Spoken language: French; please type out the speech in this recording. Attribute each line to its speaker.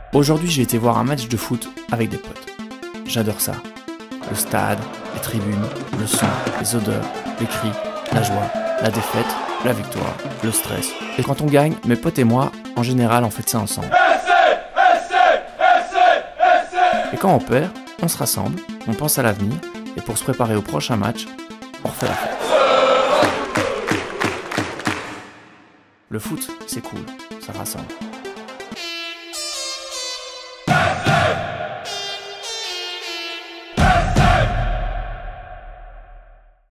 Speaker 1: Aujourd'hui, j'ai été voir un match de foot avec des potes. J'adore ça. Le stade, les tribunes, le son, les odeurs, les cris, la joie, la défaite, la victoire, le stress. Et quand on gagne, mes potes et moi, en général, on fait ça ensemble. Et quand on perd, on se rassemble, on pense à l'avenir, et pour se préparer au prochain match, on refait la fête. Le foot, c'est cool, ça rassemble.